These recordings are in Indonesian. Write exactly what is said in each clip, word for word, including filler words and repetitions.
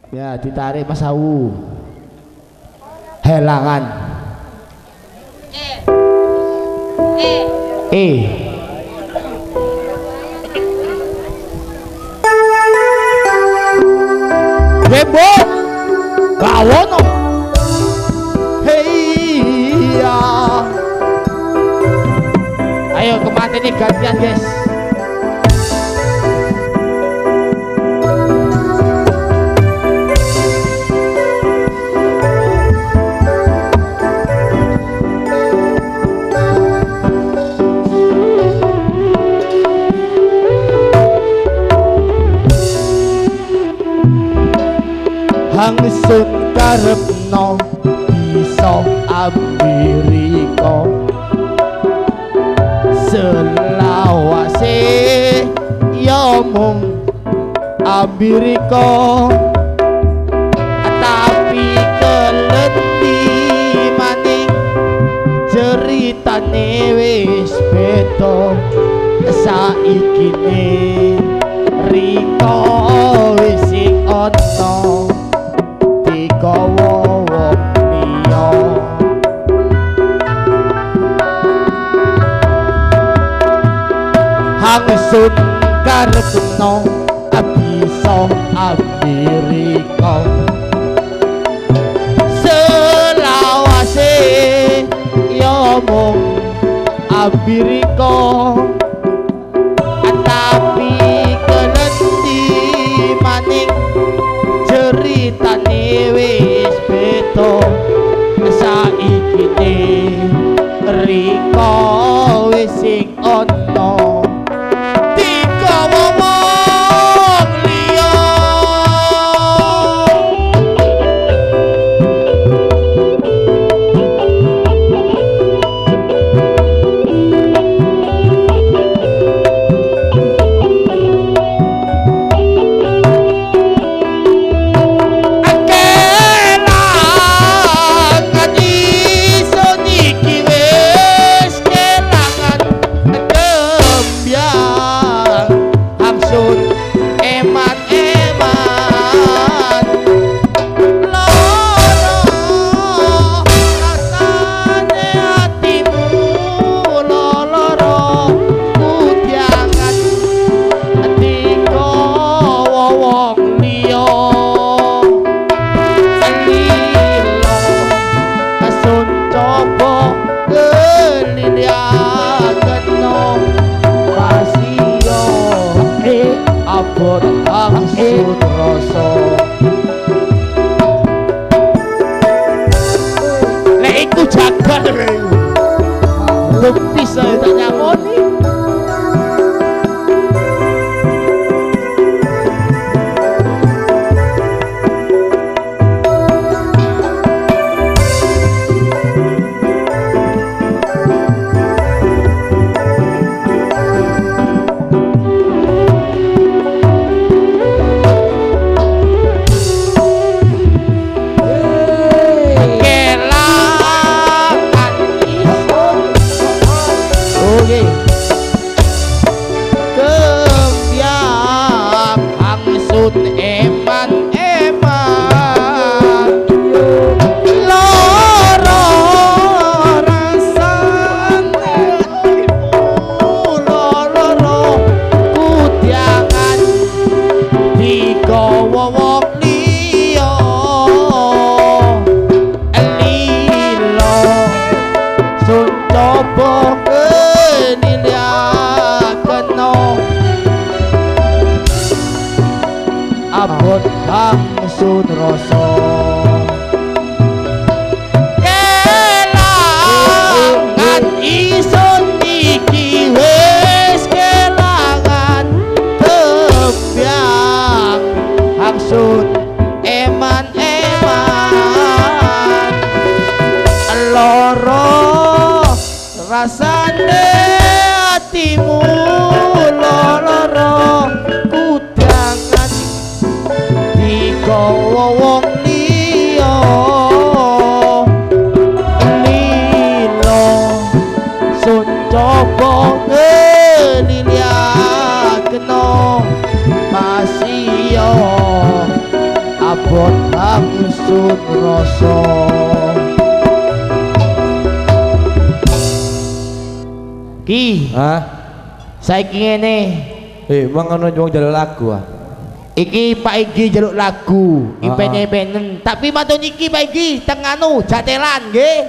Ya, ditarik Mas Awu. Helangan. E. E. E. Webo. Bawono. Hei ya. Ayo kemana nih gantian guys. Hangsun karepno bisa Amerika selawase ya mung Amerika tapi keleti maning ceritane wis beda saikine Rika wis sing ana digawa wong liya hangsun karepno bisa Amerika selawase ya mung Amerika tapi keleti maning ceritane wis beda saikine Rika wis sing ana digawa wong liya hangsun rasa lek iku jagat lho bisa tak nyamoni abot hangsun rasa kelangan isun iki wis kelangan tembyang hangsun eman-eman loro rasane atimu loro kudangan digawa wong liya lila sun coba ngeliliakno masih abot langsung rasa. Ki, Hah? saiki ngene. Eh, emang ono wong njaluk lagu ah. Iki Pak Igi jaluk lagu, Ah. ipen-ipenen. Tapi matun iki Pak Igi teng anu Jatilan nggih.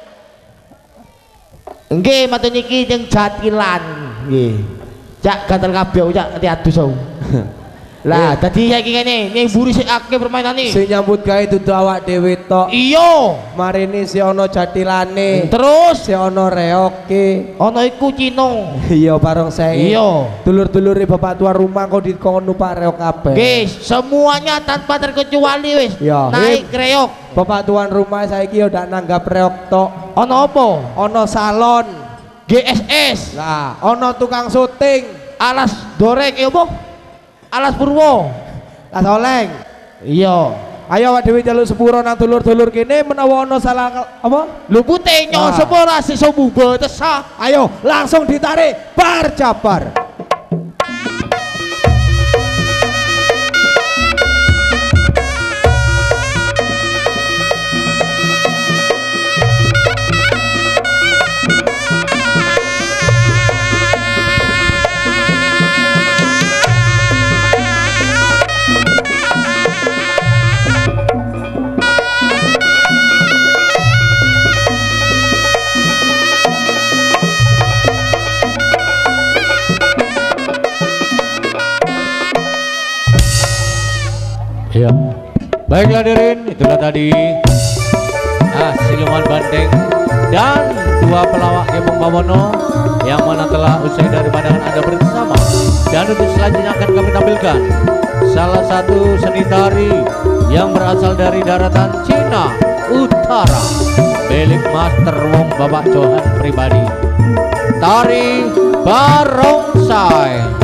Nggih, matun iki teng Jatilan nggih. Cak gatel kabeh cak ati adus aku. Lah, dadi saiki ngene, ning mburi sik akeh permainane. Sing nyambut gawe dudu awak dhewe tok. Iya. Marini si ono Jatilane. Terus Si ono Reoke. ana iku Cino. Iya bareng saya. Iya. Dulur-dulure bapak tua rumah kok dikon numpak reok kabeh. Nggih, semuanya tanpa terkecuali wis Ya. naik reok. Bapak tuan rumah saiki udah nanggap reok tok. Ana apa? Ono salon. G S S. Lah, ono tukang syuting. Alas dorek ya apa? Alas Purwo. Lah soleng. Iya. Ayo awak dhewe njaluk sepuro nang dulur-dulur kene menawa ono salah apa? Lu putih Ah. nyo sepora si sobu betesa. Ayo langsung ditarik bar jabar. Ya, baiklah hadirin, itulah tadi ah, siluman bandeng dan dua pelawak Gembong Bawono yang mana telah usai dari pandangan Anda bersama. Dan untuk selanjutnya akan kami tampilkan salah satu seni tari yang berasal dari daratan Cina Utara, milik Master Wong Bapak Johan pribadi, tari barongsai.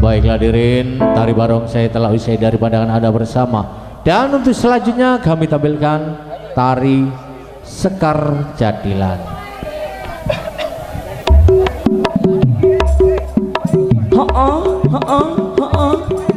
Baiklah hadirin, tari barongsai telah usai dari pandangan Anda bersama. Dan untuk selanjutnya kami tampilkan tari Sekar Jadilan. Heeh, heeh, heeh.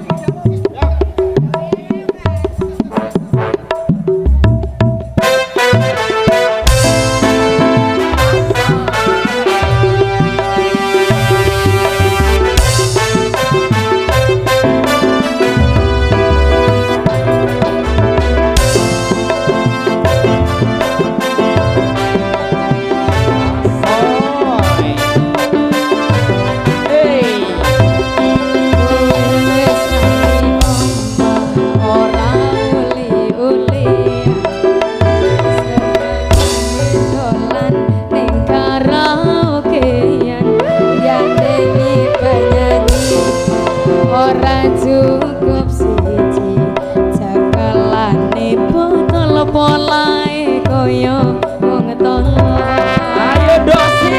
Cukup siji cekelane botol polahe koyo wong tolo. Ayo dosi.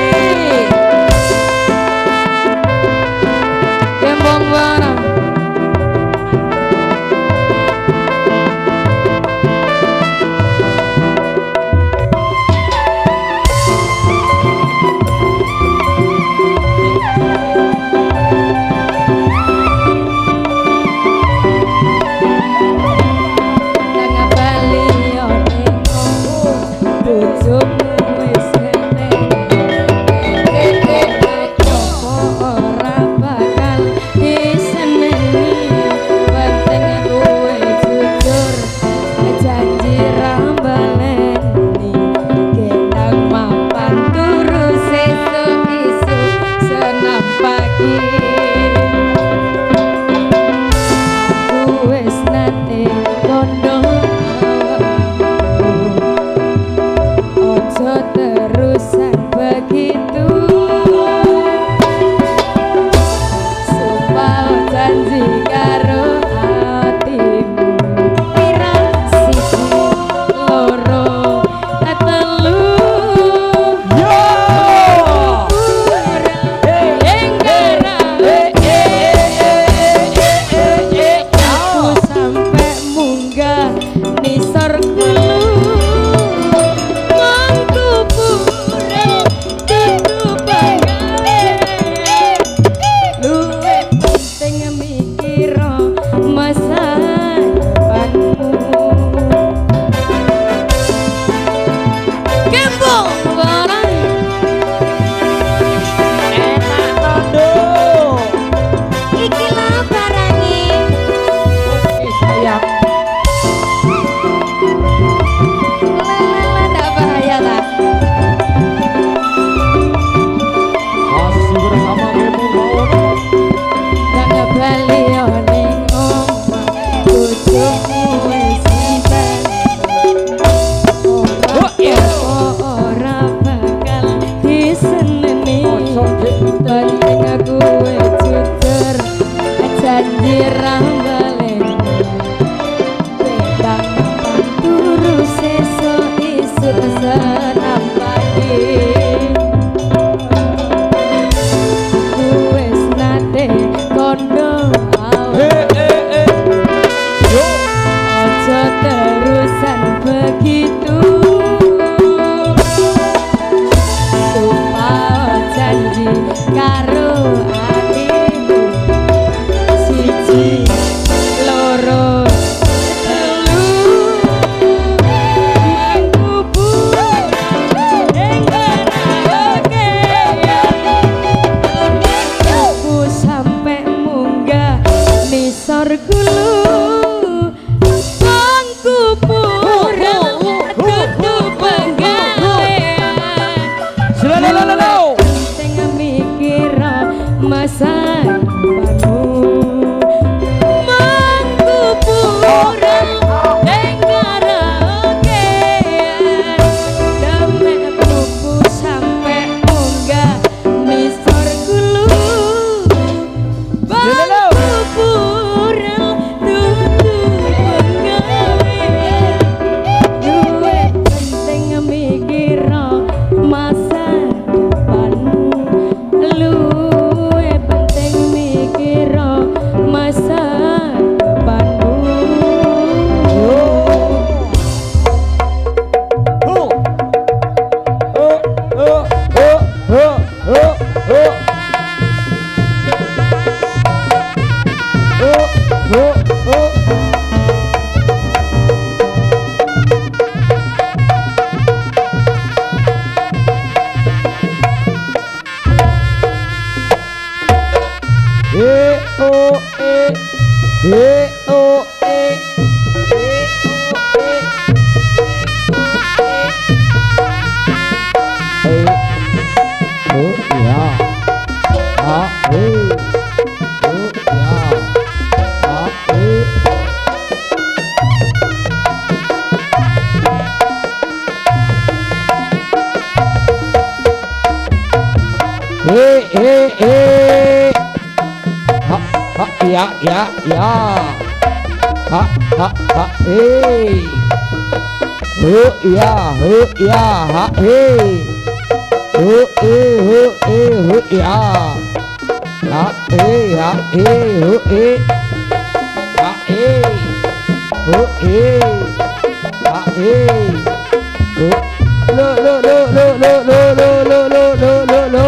Kembang barang. E O E E O E E O ya A E O ya A E E E E ha ha ya ya ya ha ha ha e hu ya hu ya ha e hu e hu e hu ya ha e ha e hu e ha e hu e ha e hu lo lo lo lo lo lo lo lo lo lo lo lo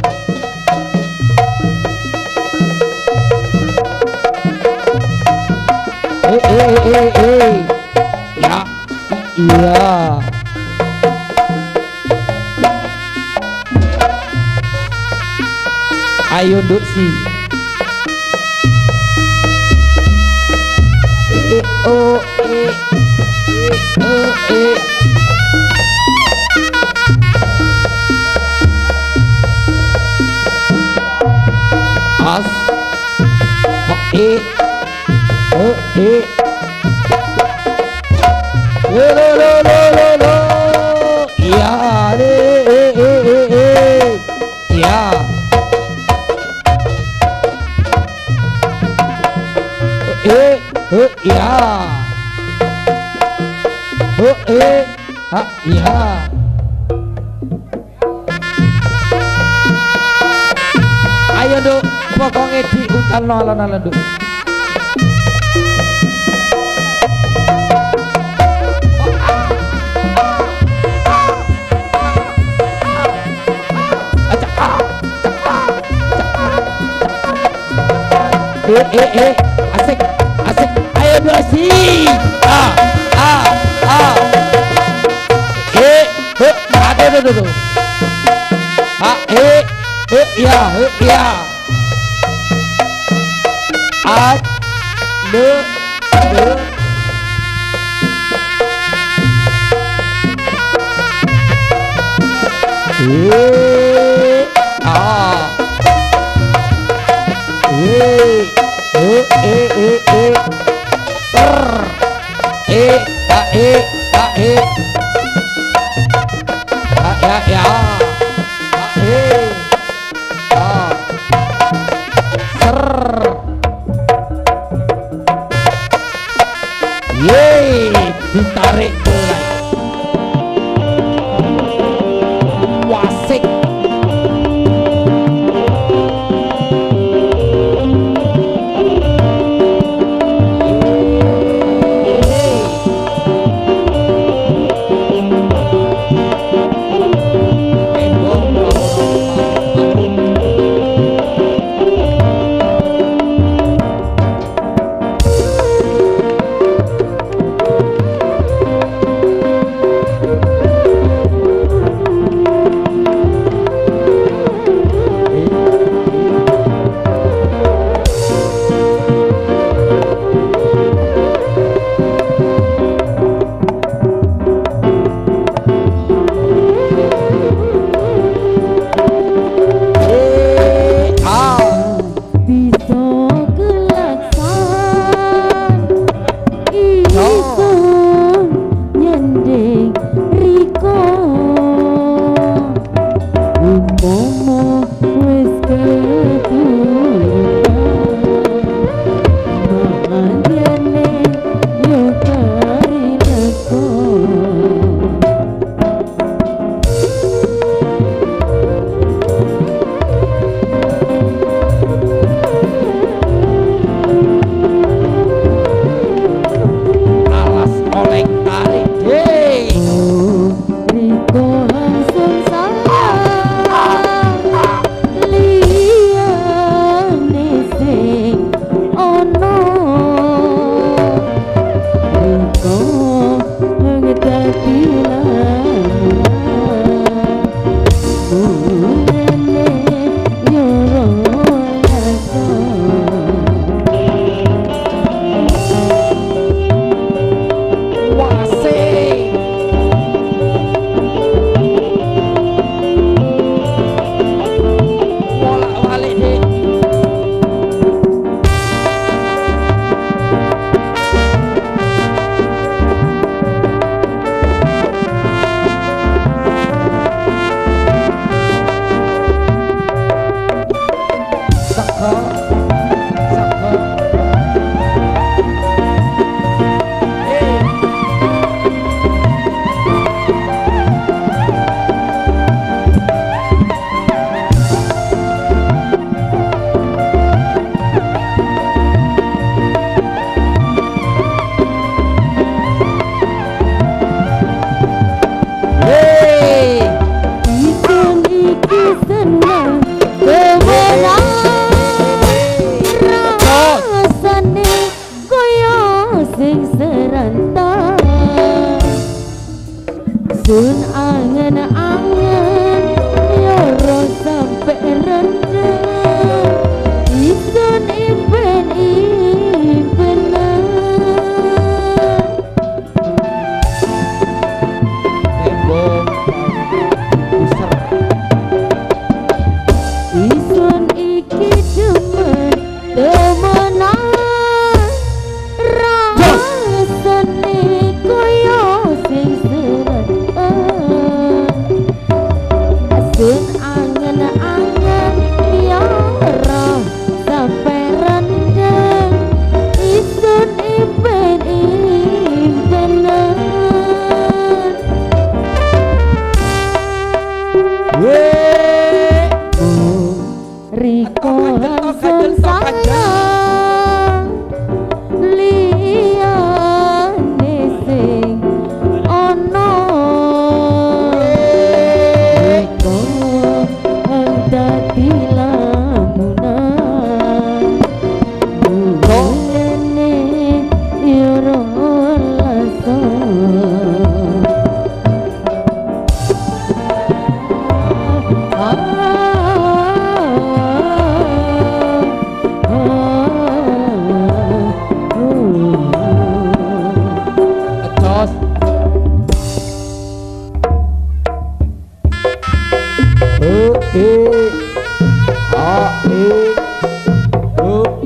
eh eh eh eh ya iya ayo nduk si eh oh eh eh eh as eh Oh, eh. Lo lo lo lo lo lo. Ya, eh eh eh eh eh. Ya. Eh, eh ya. Oh, eh. Ah, ya. Ayo Duk, pokoknya diutal nolon-nolon Duk. Eh eh eh asik asik ayo dosi ah ah ah eh eh ada ada ada ah eh eh ya eh ya ad le le eh ah eh eh eh eh eh ter eh a eh a eh a ya ya a eh a ser ye ditarik belai wasik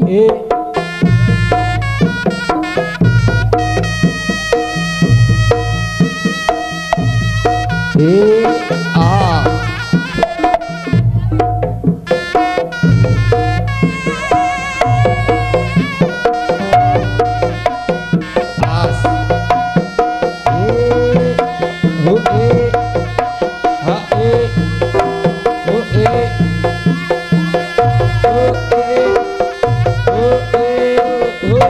eh. Eh, ah. Pas. Eh, hu eh, ha eh, hu eh, hu eh, hu eh, hu.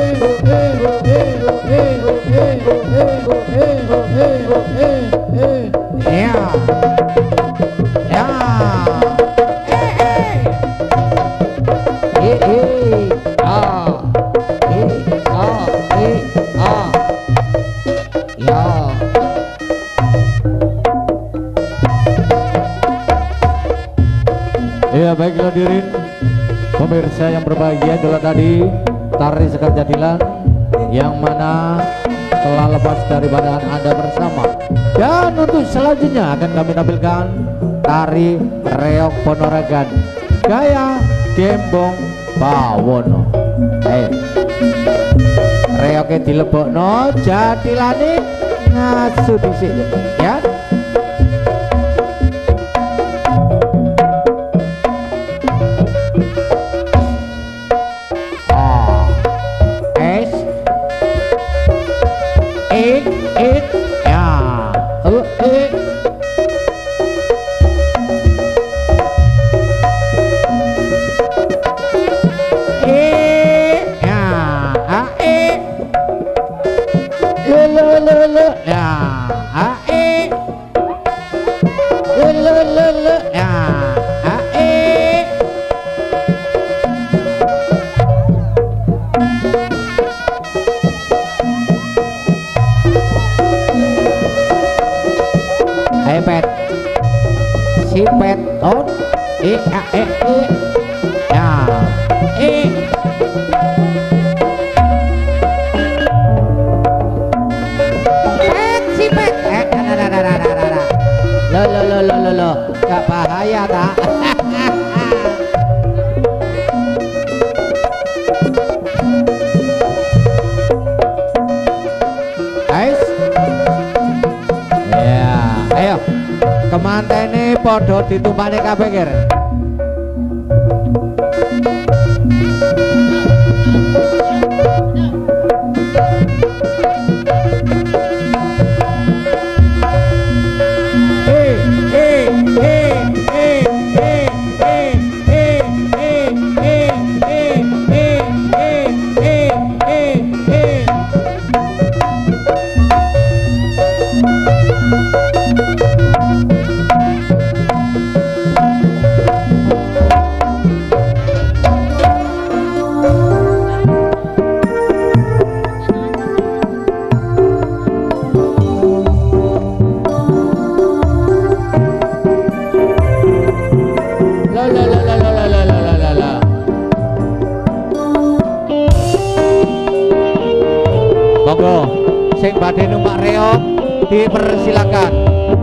Ya. Ya. Eh eh. Ah. Eh ah eh ah. Ya. Ya baiklah hadirin pemirsa yang berbahagia, itulah tadi tari Sekar Jatilan yang mana telah lepas dari badan Anda bersama. Dan untuk selanjutnya akan kami tampilkan tari Reog Ponorogan gaya Gembong Bawono. Eh, reognya dilebokno, Jatilane ngasu dhisik ya. Pet si pet on e a e e ya e pet si pet eh da da da da da da lo lo lo lo lo lo gak bahaya tak. Guys ya ayo kemantene podo ditumpane kabeh kir. Monggo sing badhe numpak reog dipersilakan.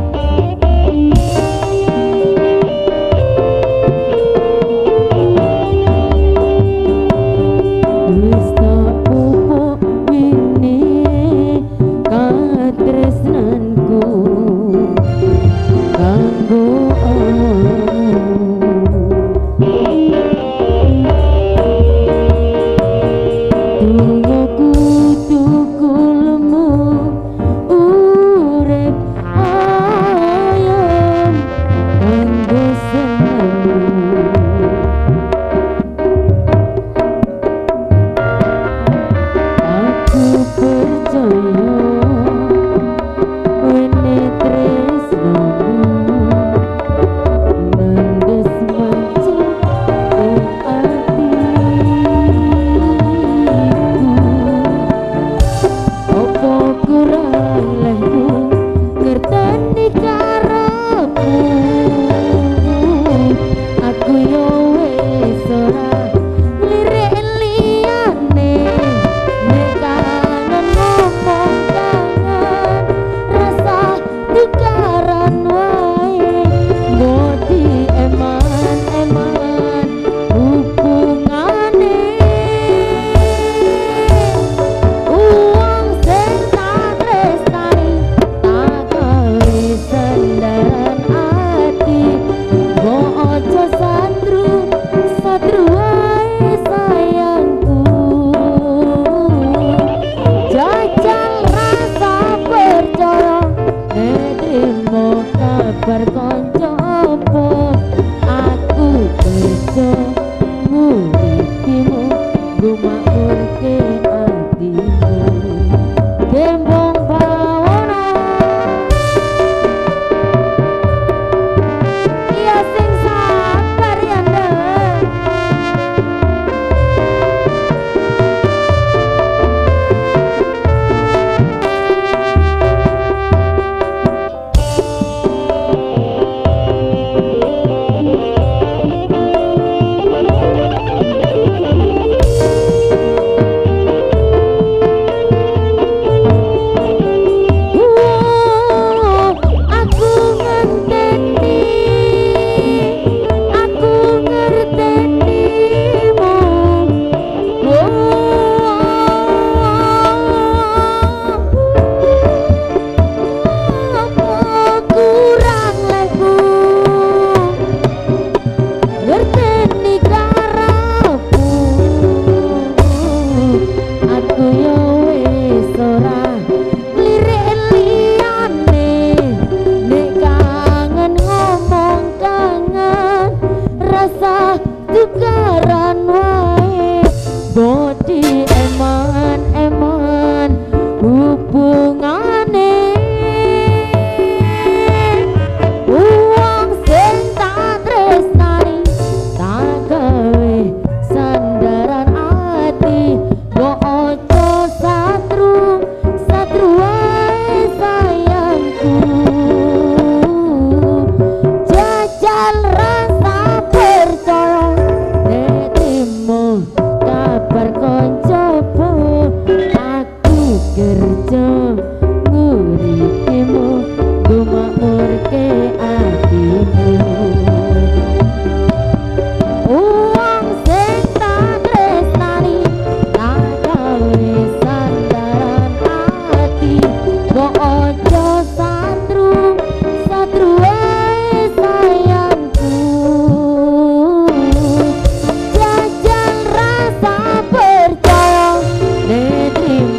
Wis tak pupuk wini katresnanku kanggo tunggu tukulmu urip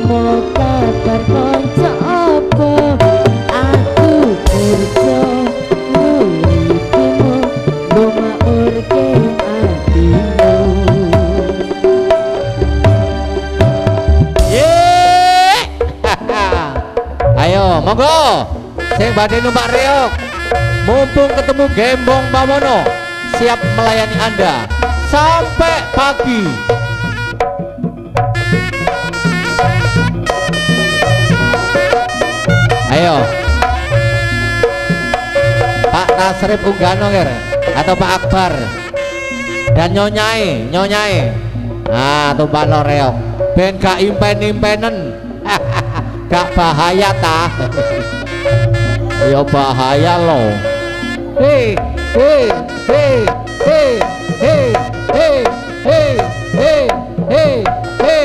mau kabar konco apa aku kerja nguripimu mau maurke atimu. Yeay. Ayo monggo sing badhe numpak reog mumpung ketemu Gembong Bawono siap melayani Anda sampai pagi. Ayo Pak Tasrif Unggano nger atau Pak Akbar dan nyonyai nyonyai nah tumpak reog ben gak impen-impenen gak bahaya ta. Ya bahaya loh. Hei hei hei hei hei hei hei hei hei hei.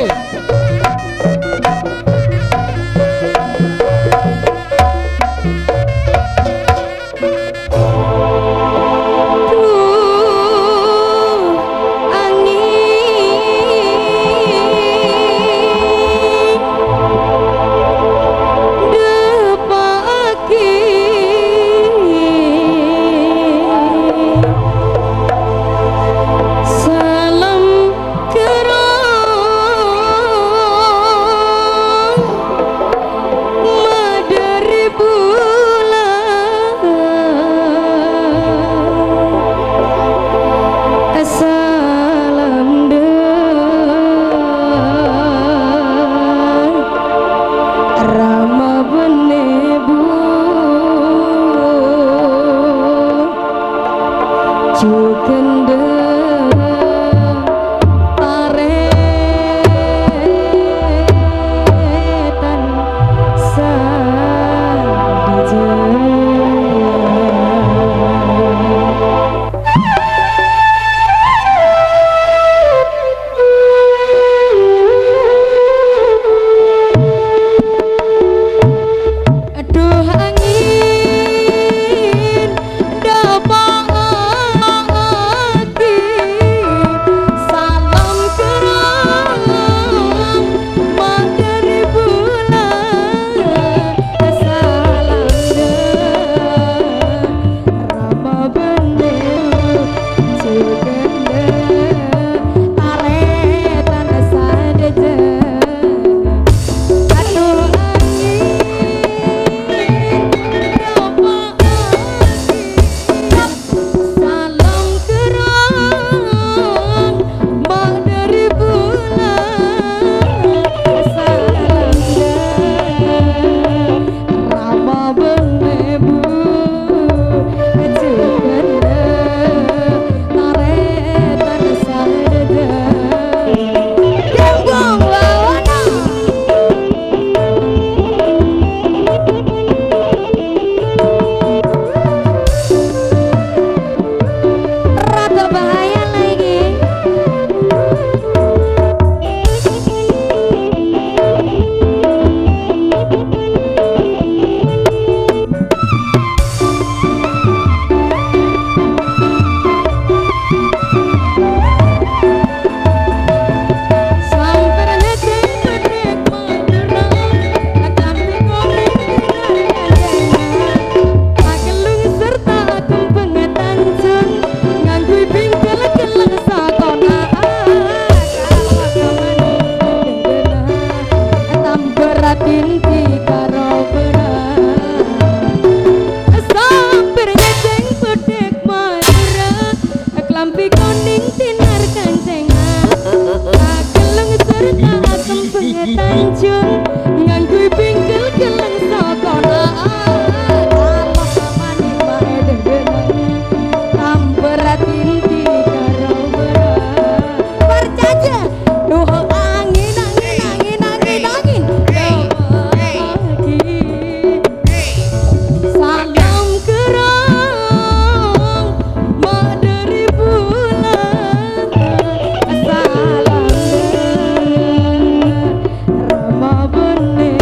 Rama bene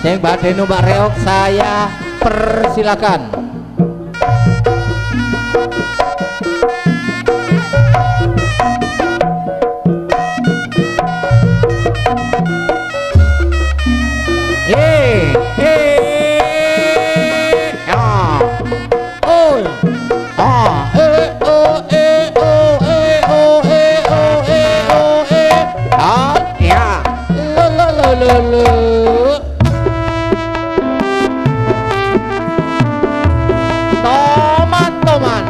Sing badhe numpak reog saya persilakan. Eh, eh, ah, oh, ah, eh, oh, eh, oh, eh, oh, eh, oh, eh, oh, eh, ah, ya, lo, lo, lo, lo, lo. Toman, toman,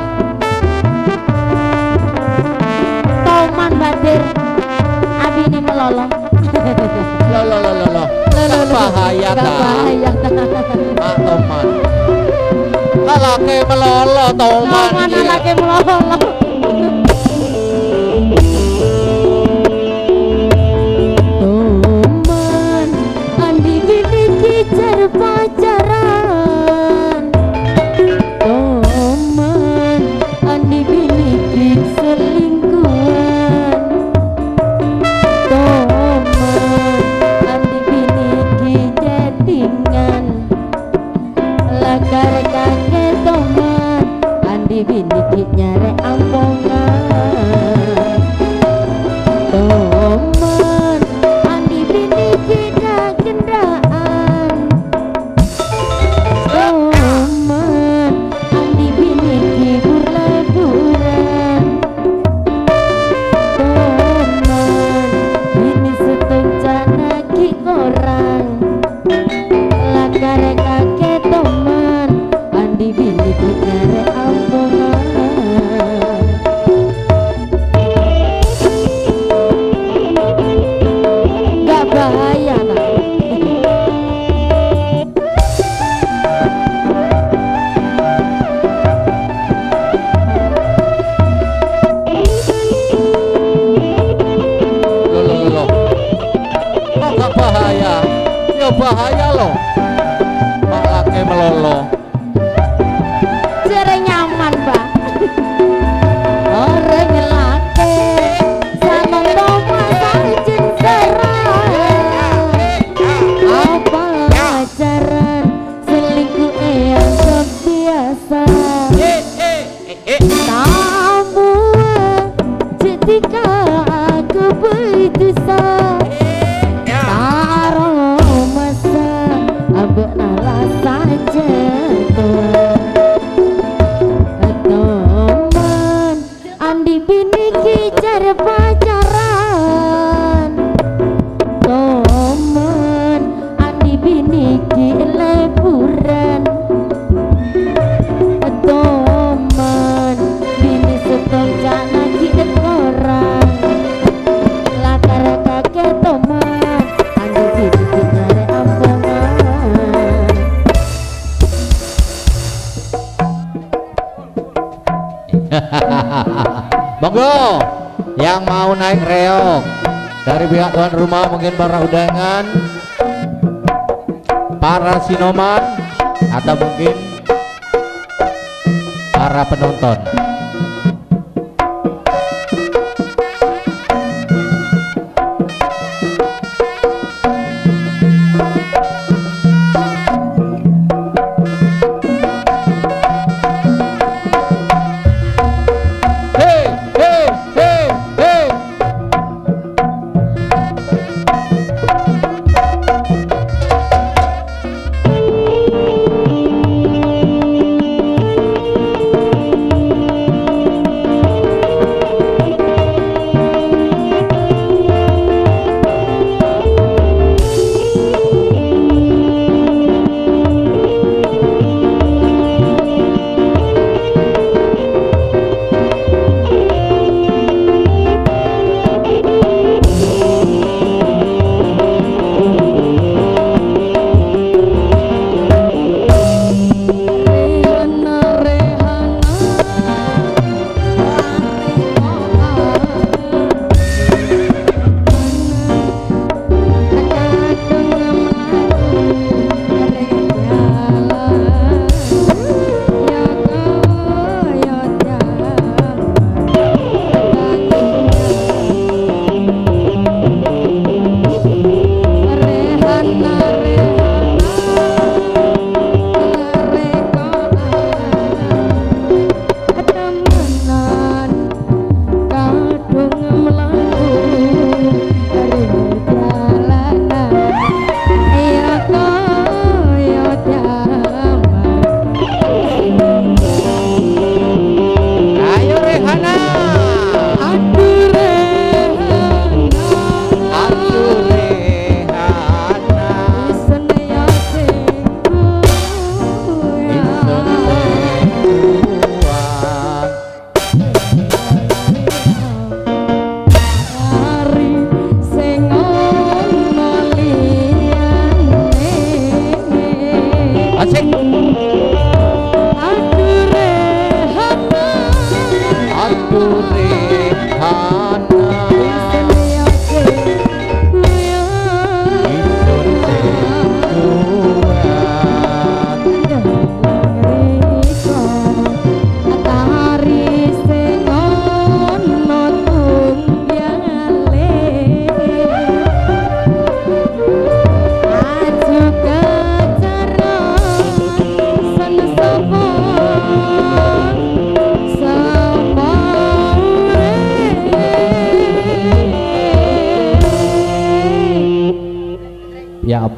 Toman Badir abine melolong. lo, lo, lo, lo, lo. Gak bahaya Gak ta? bahaya ta. Pak Toman. Lalake melolo Toman. Toman iya. anake melolong. Toman andi bini kicar pacaran. Toman andi bini kik selingkuhan. Toman andi bini kik chattingan. Lagar kakek toman andi bini kik nyare ampongan. Toman andi bini kik dak kendaan. Toman andi bini kik burla-buran. Toman bini setencana kik korang. Lagar kakek toman andi bini kik nyare ampongan. Gak bahaya tak? Lo, lo, lo, lo. Kok gak bahaya? Ya bahaya loh. Mak laki melolo. Jere nyaman mbak. Orang laki sama toman sarjin serang. Apa pacaran selingkuh yang kebiasa. Eh, eh, eh, eh. Kamu ketika aku berdosa taruh masa abek nala saja teman andi bini kicar pacaran. Teman andi bini ki leburan. Toman bini setong jana kidet orang. Latar kakek toman andi bini kinyare ampongan. Monggo yang mau naik reog dari pihak tuan rumah, mungkin para undangan, para sinoman, atau mungkin para penonton. Hei, hei, hei, hei.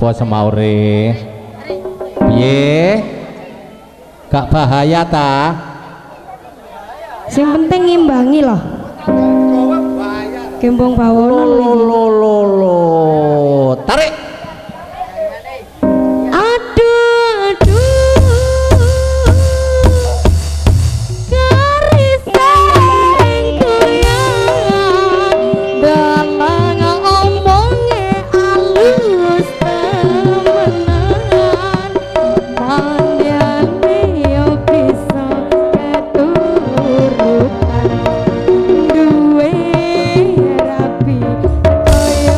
apa semaure? Piye? Gak bahaya ta? Sing penting ngimbangi loh. Gembong bawono lho iki. Lo lo lo. Tarik. Aduh aduh. Garis goyang. Dalang omonge alus temenan. Pandiane yo bisa keturutan. Duwe rapi kaya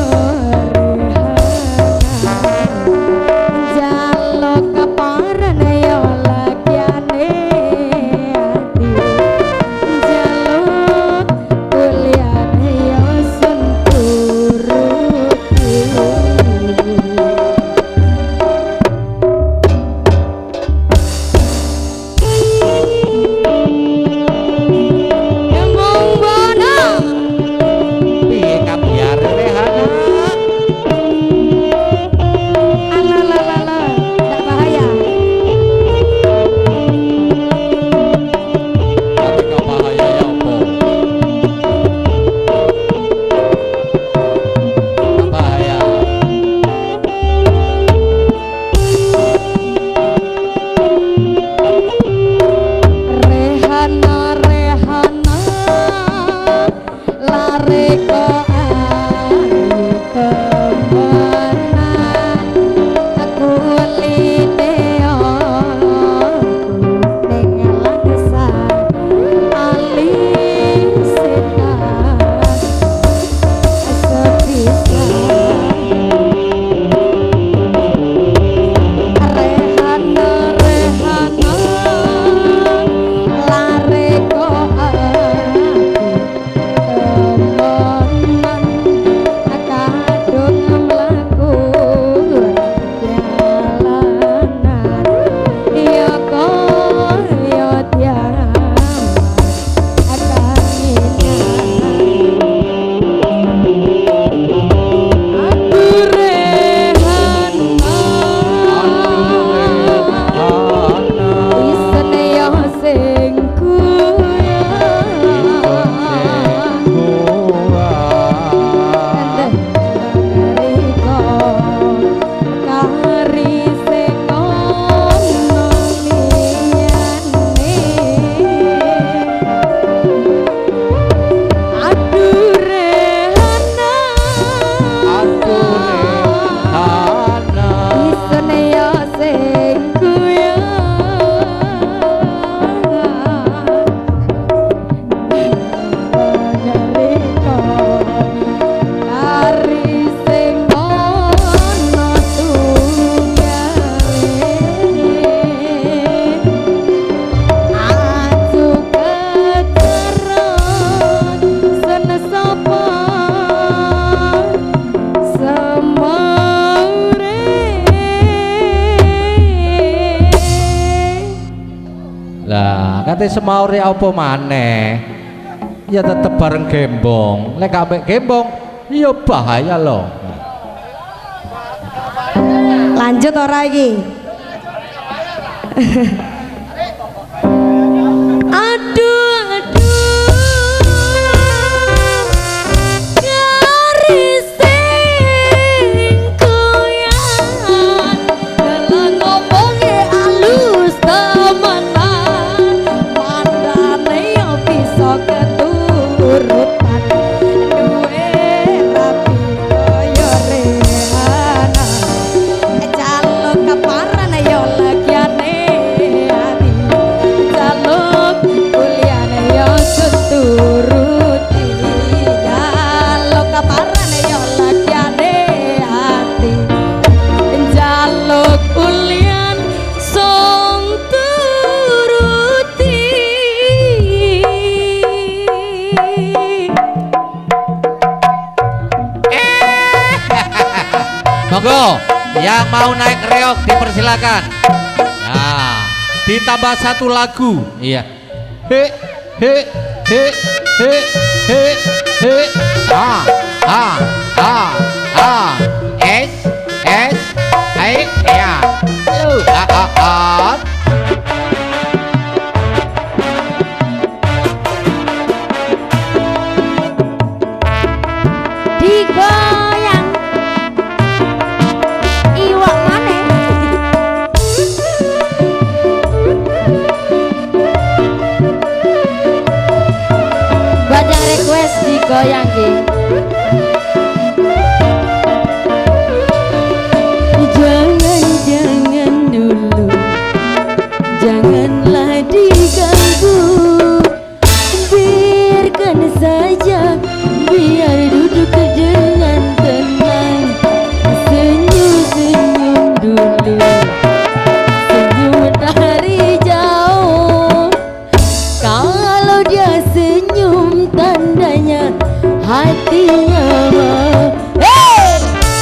kate semaure apa maneh ya tetep bareng gembong. Lek ambek gembong ya bahaya loh. Lanjut ora iki? Aduh aduh garis sing goyang dalang ngomonge alus temenan mandane yo bisa keturutan duwe rapi kaya rehana calon kaparan yo lagiane ati calon kuliane yo turuti calon kaparan yo lagiane ati calon kulian song turuti. Monggo, yang mau naik reog dipersilakan. Ya, ditambah satu lagu. Iya. He he he he he he. Ah ah ah ah. S Yes. Baik, ya. Lu, ah, ah, ah. Digoyang iwak maneh. Banyak request digoyang ki. Jangan-jangan dulu, janganlah diganggu, biarkan saja, biar duduk dengan tenang, senyum-senyum dulu, senyum dari jauh. Kalau dia senyum tandanya hatinya mau. Hey!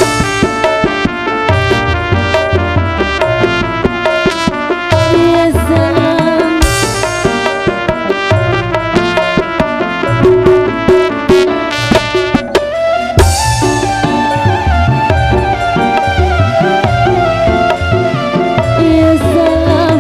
Ya salam. Ya salam.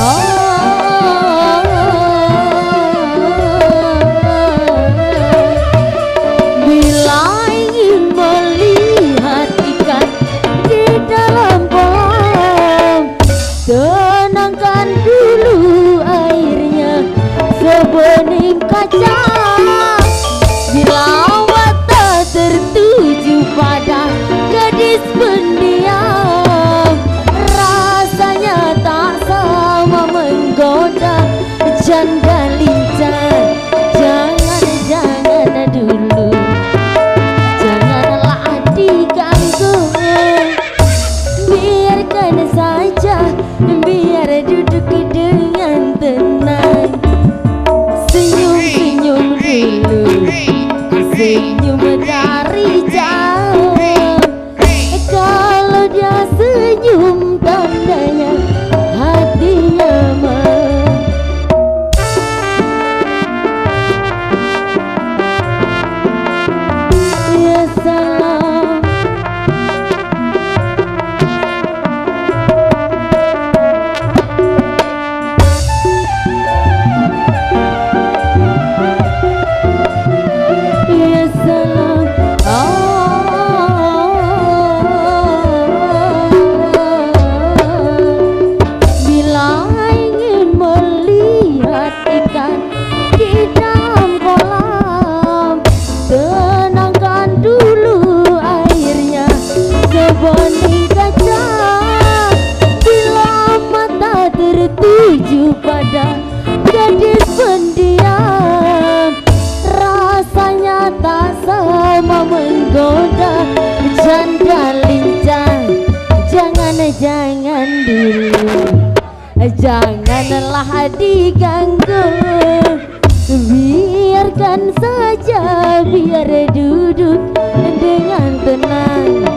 Bila ingin melihat ikan di dalam kolam, tenangkan dulu airnya sebening kaca. Bila mata tertuju pada gadis pendiam, rasanya tak sama menggoda janda lincah. Jangan-jangan dulu, janganlah diganggu, biarkan saja, biar duduk dengan tenang, senyum-senyum dulu, senyum dari jauh. Kalau dia senyum tandanya hatinya mau. Ya salam. Ya salam. Bila ingin melihat ikan di dalam kolam, tenangkan dulu airnya sebening kaca. Bila mata tertuju pada gadis pendiam, rasanya tak sama menggoda janda lincah. Jangan-jangan dulu, janganlah diganggu, biarkan saja, biar duduk dengan tenang,